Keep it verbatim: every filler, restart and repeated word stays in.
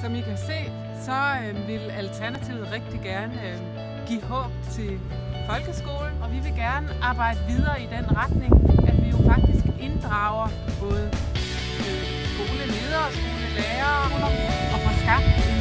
Som I kan se, så øh, vil Alternativet rigtig gerne øh, give håb til folkeskolen, og vi vil gerne arbejde videre i den retning, at vi jo faktisk inddrager både øh, skoleledere og skolelærere og får skabt